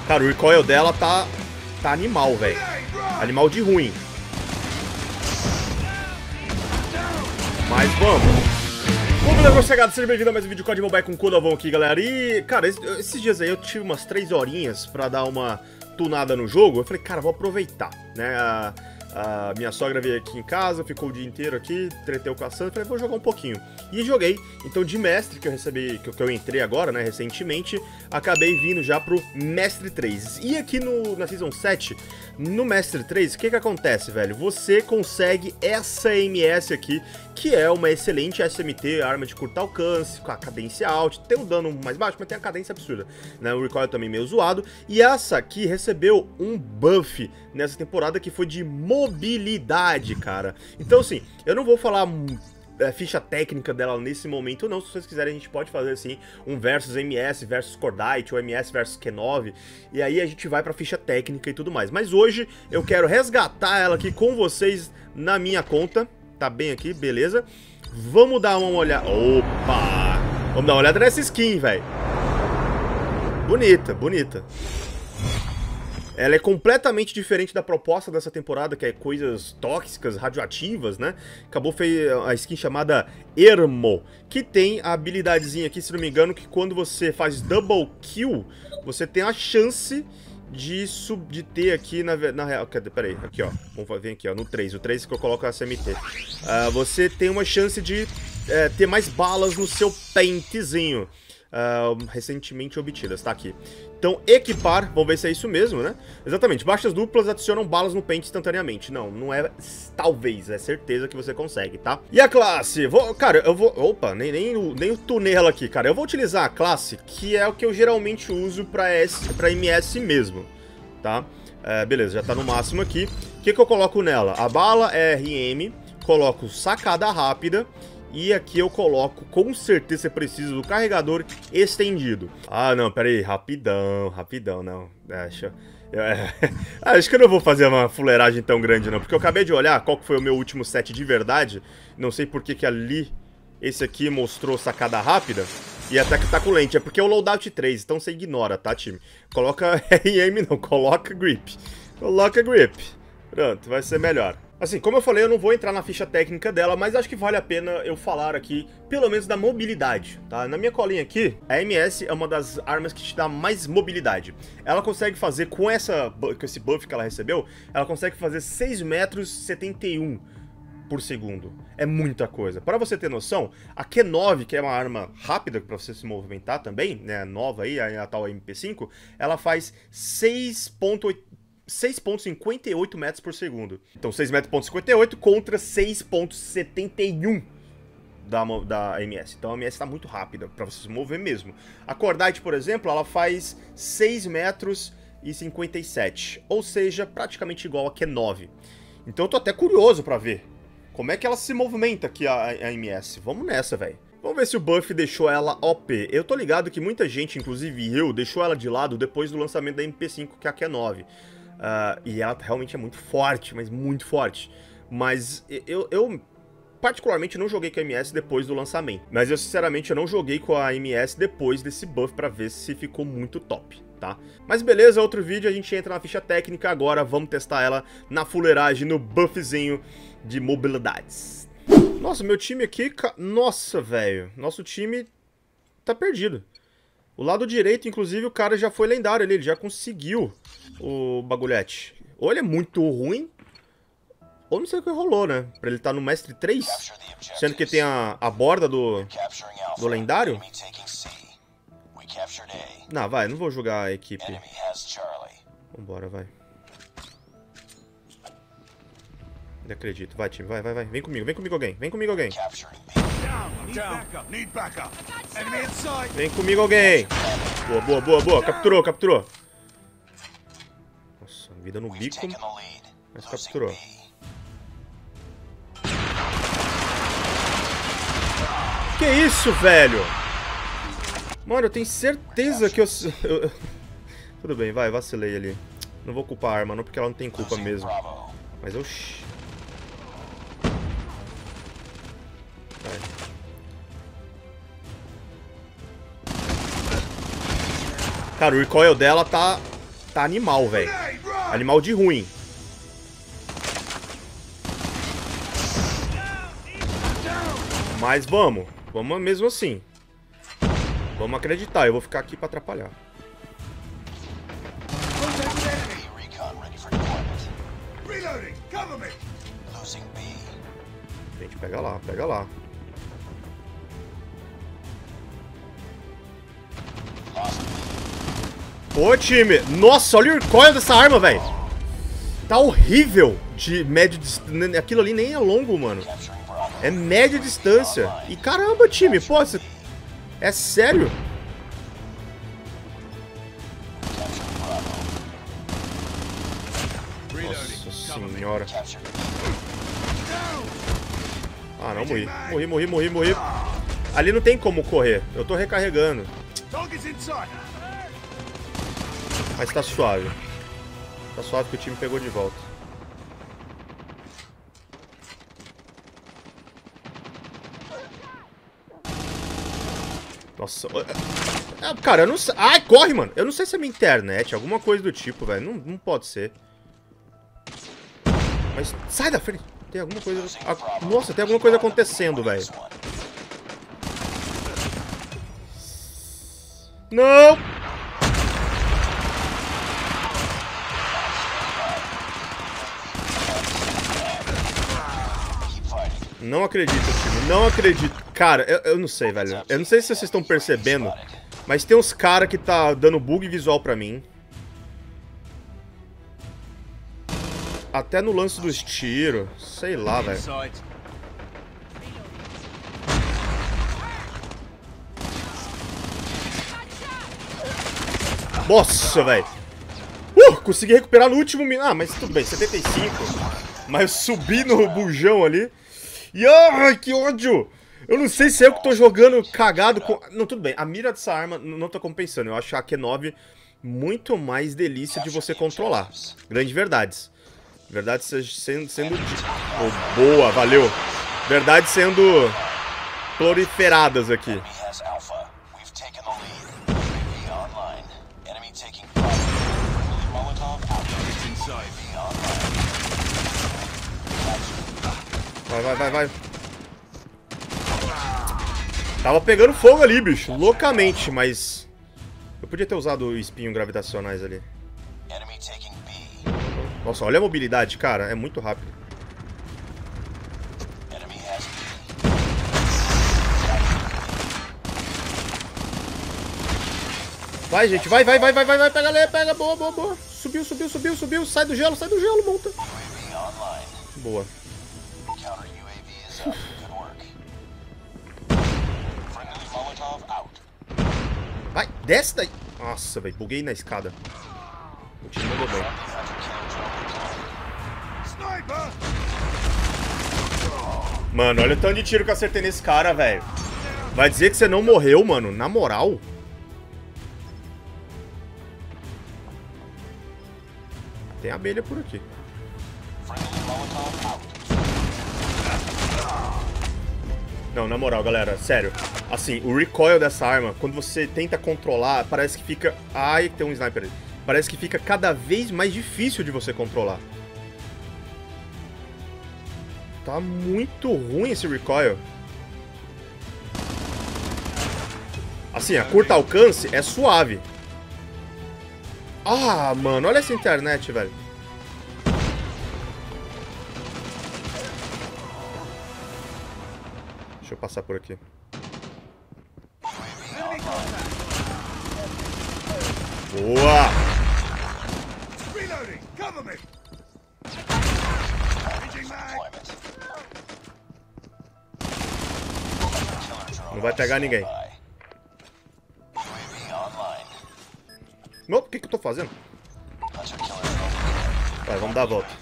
Cara, o recoil dela tá animal, velho. Animal de ruim. Mas vamos. Bom, galera, chegado, seja bem-vindo a mais um vídeo Código Mobile com o Codavão aqui, galera. E, cara, esses dias aí eu tive umas 3 horinhas pra dar uma tunada no jogo. Eu falei, cara, vou aproveitar, né? A minha sogra veio aqui em casa, ficou o dia inteiro aqui, treteu com a Sandra, falei, vou jogar um pouquinho. E joguei. Então, de mestre, que eu recebi, que eu entrei agora, né, recentemente, acabei vindo já pro Mestre 3. E aqui na Season 7, no Mestre 3, o que acontece, velho? Você consegue essa MS aqui, que é uma excelente SMT, arma de curto alcance, com a cadência alta, tem um dano mais baixo, mas tem a cadência absurda, né? O recoil também meio zoado. E essa aqui recebeu um buff nessa temporada que foi de mobilidade, cara. Então, assim, eu não vou falar ficha técnica dela nesse momento, não. Se vocês quiserem, a gente pode fazer, assim, um versus MS versus Cordite, ou MS versus Q9, e aí a gente vai pra ficha técnica e tudo mais. Mas hoje eu quero resgatar ela aqui com vocês na minha conta. Tá bem aqui, beleza? Vamos dar uma olhada. Opa! Vamos dar uma olhada nessa skin, velho. Bonita, bonita. Ela é completamente diferente da proposta dessa temporada, que é coisas tóxicas, radioativas, né? Acabou fez a skin chamada Ermo, que tem a habilidadezinha aqui, se não me engano, que quando você faz double kill, você tem a chance de ter aqui na real. Peraí, aqui ó, vamos ver aqui ó, no 3, o 3 que eu coloco a SMT. Você tem uma chance de ter mais balas no seu pentezinho, recentemente obtidas, tá aqui. Então, equipar, vamos ver se é isso mesmo, né? Exatamente, baixas duplas adicionam balas no pente instantaneamente. Não é talvez, é certeza que você consegue, tá? E a classe? Cara, eu vou... Opa, nem o tunei ela aqui, cara. Eu vou utilizar a classe, que é o que eu geralmente uso pra MS mesmo, tá? Beleza, já tá no máximo aqui. O que eu coloco nela? A bala é RM, coloco sacada rápida. E aqui eu coloco, com certeza você precisa do carregador estendido. Ah, não, pera aí, rapidão, não. Acho que eu não vou fazer uma fuleiragem tão grande, não. Porque eu acabei de olhar qual que foi o meu último set de verdade. Não sei por que ali, esse aqui mostrou sacada rápida. E até que tá com lente, é porque é o loadout 3, então você ignora, tá, time? Coloca RM não, coloca grip. Coloca grip. Pronto, vai ser melhor. Assim, como eu falei, eu não vou entrar na ficha técnica dela, mas acho que vale a pena eu falar aqui, pelo menos da mobilidade, tá? Na minha colinha aqui, a MS é uma das armas que te dá mais mobilidade. Ela consegue fazer, com esse buff que ela recebeu, ela consegue fazer 6,71 metros por segundo. É muita coisa. Para você ter noção, a Q9, que é uma arma rápida para você se movimentar também, né, nova aí, a tal MP5, ela faz 6,58 metros por segundo. Então 6,58 metros contra 6,71 da MS. Então a MS está muito rápida para você se mover mesmo. A Cordite, por exemplo, ela faz 6,57 metros, ou seja, praticamente igual a Q9. Então eu tô até curioso para ver como é que ela se movimenta aqui, a MS. Vamos nessa, velho. Vamos ver se o buff deixou ela OP. Eu tô ligado que muita gente, inclusive eu, deixou ela de lado depois do lançamento da MP5, que é a Q9. E ela realmente é muito forte, mas muito forte. Mas eu particularmente não joguei com a MS depois do lançamento. Mas eu sinceramente não joguei com a MS depois desse buff pra ver se ficou muito top, tá? Mas beleza, outro vídeo, a gente entra na ficha técnica agora. Vamos testar ela na fuleiragem, no buffzinho de mobilidades. Nossa, meu time aqui... Nossa, velho. Nosso time tá perdido. O lado direito, inclusive, o cara já foi lendário ali, ele já conseguiu o bagulhete. Ou ele é muito ruim, ou não sei o que rolou, né? Pra ele estar no Mestre 3, sendo que tem a borda do lendário. Não, vai, não vou jogar a equipe. Vambora, vai. Não acredito, vai time, vai. Vem comigo alguém, vem comigo alguém. Vem comigo alguém. Boa. Capturou. Nossa, vida no bico. Mas capturou. Que isso, velho? Mano, eu tenho certeza que eu... Tudo bem, vai, vacilei ali. Não vou culpar a arma, não, porque ela não tem culpa mesmo. Mas eu... Cara, o recoil dela tá tá animal, velho. Animal de ruim. Mas vamos. Vamos mesmo assim. Vamos acreditar. Eu vou ficar aqui pra atrapalhar. Gente, pega lá, pega lá. Pô, time. Nossa, olha o recoil dessa arma, velho. Tá horrível de média distância. Aquilo ali nem é longo, mano. É média distância. E caramba, time. Pô, é sério? Nossa senhora. Ah, não, morri. Morri. Ali não tem como correr. Eu tô recarregando. Mas tá suave. Tá suave que o time pegou de volta. Nossa. Cara, eu não sei. Ai, corre, mano. Eu não sei se é minha internet, alguma coisa do tipo, velho. Não pode ser. Mas sai da frente. Tem alguma coisa... Nossa, tem alguma coisa acontecendo, velho. Não! Não acredito, time. Não acredito. Cara, eu não sei, velho. Eu não sei se vocês estão percebendo, mas tem uns caras que tá dando bug visual pra mim. Até no lance dos tiros. Sei lá, velho. Nossa, velho. Consegui recuperar no último minuto. Ah, mas tudo bem, 75. Mas eu subi no bujão ali. E ai, que ódio! Eu não sei se é eu que tô jogando cagado com... Não, tudo bem. A mira dessa arma não tá compensando. Eu acho a Q9 muito mais delícia de você controlar. Grandes verdades. Verdade sendo... Oh, boa, valeu. Verdade sendo proliferadas aqui. Vai. Tava pegando fogo ali, bicho. Loucamente, mas... Eu podia ter usado o espinho gravitacionais ali. Nossa, olha a mobilidade, cara. É muito rápido. Vai, gente. Vai. Pega ali, pega. Boa. Subiu. Sai do gelo, monta. Boa. Vai, desce daí. Nossa, velho, buguei na escada. O time mandou bem. Mano, olha o tanto de tiro que eu acertei nesse cara, velho. Vai dizer que você não morreu, mano? Na moral? Tem abelha por aqui. Não, na moral, galera, sério. Assim, o recoil dessa arma, quando você tenta controlar, parece que fica... Ai, tem um sniper aí. Parece que fica cada vez mais difícil de você controlar. Tá muito ruim esse recoil. Assim, a curto alcance é suave. Ah, mano, olha essa internet, velho. Deixa eu passar por aqui. Boa! Não vai pegar ninguém. Não, o que eu tô fazendo? Vai, vamos dar a volta.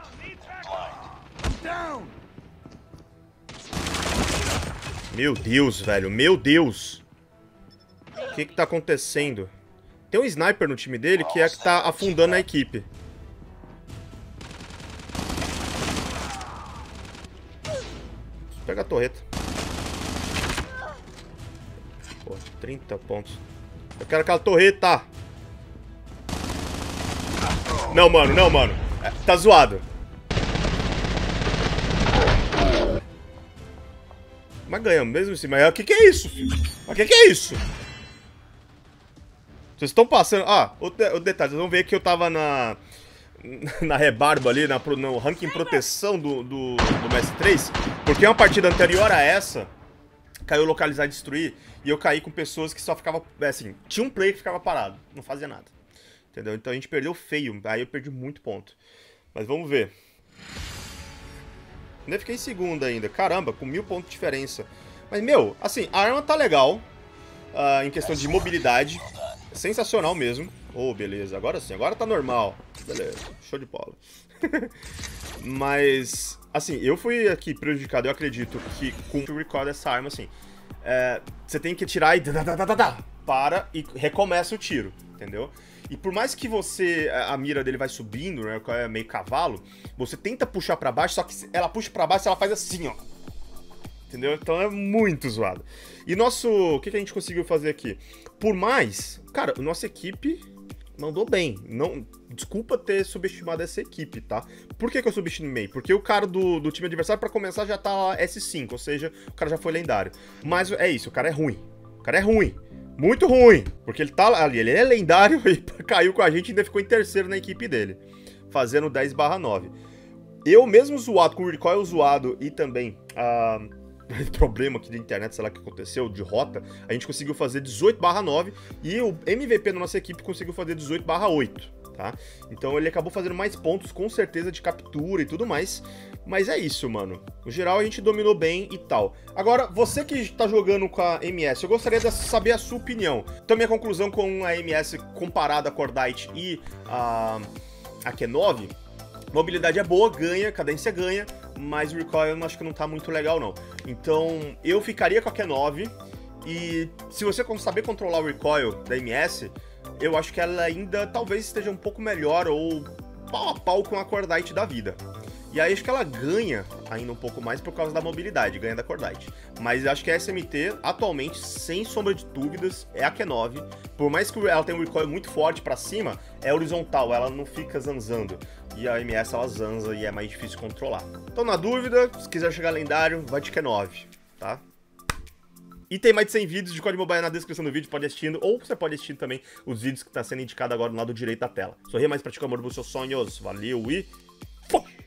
Meu Deus, velho. Meu Deus. O que tá acontecendo? Tem um sniper no time dele que é que tá afundando a equipe. Pega a torreta. Pô, 30 pontos. Eu quero aquela torreta. Não, mano, não, mano. Tá zoado. Mas ganhamos mesmo assim. Mas o que é isso, filho? Mas o que é isso? Vocês estão passando... Ah, o detalhe. Vocês vão ver que eu tava na rebarba ali, no ranking proteção do MS3. Porque uma partida anterior a essa... Caiu localizar e destruir. E eu caí com pessoas que só ficavam... Assim, tinha um player que ficava parado. Não fazia nada. Entendeu? Então a gente perdeu feio. Aí eu perdi muito ponto. Mas vamos ver. Ainda fiquei em segunda ainda. Caramba, com 1000 pontos de diferença. Mas, meu, assim, a arma tá legal. Em questão de mobilidade. Sensacional mesmo. Oh, beleza. Agora sim. Agora tá normal. Beleza. Show de bola. Mas, assim, eu fui aqui prejudicado. Eu acredito que com o recoil dessa arma, assim... você tem que tirar e... Para e recomeça o tiro. Entendeu? E por mais que a mira dele vai subindo, né, é meio cavalo, você tenta puxar pra baixo, só que ela puxa pra baixo, ela faz assim, ó. Entendeu? Então é muito zoado. E o que a gente conseguiu fazer aqui? Por mais, cara, nossa equipe mandou bem. Não, desculpa ter subestimado essa equipe, tá? Por que eu subestimei? Porque o cara do time adversário, pra começar, já tá lá S5, ou seja, o cara já foi lendário. Mas é isso, o cara é ruim. O cara é ruim. Muito ruim, porque ele tá ali, ele é lendário e caiu com a gente e ainda ficou em terceiro na equipe dele, fazendo 10/9. Eu mesmo zoado, com o recoil zoado e também problema aqui da internet, sei lá o que aconteceu, de rota, a gente conseguiu fazer 18/9 e o MVP da nossa equipe conseguiu fazer 18/8, tá? Então ele acabou fazendo mais pontos, com certeza, de captura e tudo mais. Mas é isso, mano. No geral, a gente dominou bem e tal. Agora, você que tá jogando com a MS, eu gostaria de saber a sua opinião. Então, minha conclusão com a MS comparada a Cordite e a Q9, mobilidade é boa, ganha, cadência ganha, mas o recoil eu acho que não tá muito legal, não. Então, eu ficaria com a Q9 e se você saber controlar o recoil da MS, eu acho que ela ainda talvez esteja um pouco melhor ou pau a pau com a Cordite da vida. E aí acho que ela ganha ainda um pouco mais por causa da mobilidade, ganha da Cordite. Mas acho que a SMT, atualmente, sem sombra de dúvidas, é a Q9. Por mais que ela tenha um recoil muito forte pra cima, é horizontal, ela não fica zanzando. E a MS ela zanza e é mais difícil controlar. Então, na dúvida, se quiser chegar lendário, vai de Q9, tá? E tem mais de 100 vídeos de COD Mobile na descrição do vídeo, pode ir assistindo, ou você pode assistir também os vídeos que tá sendo indicado agora no lado direito da tela. Sorria mais, pratica o amor dos seus sonhos. Valeu e... fui!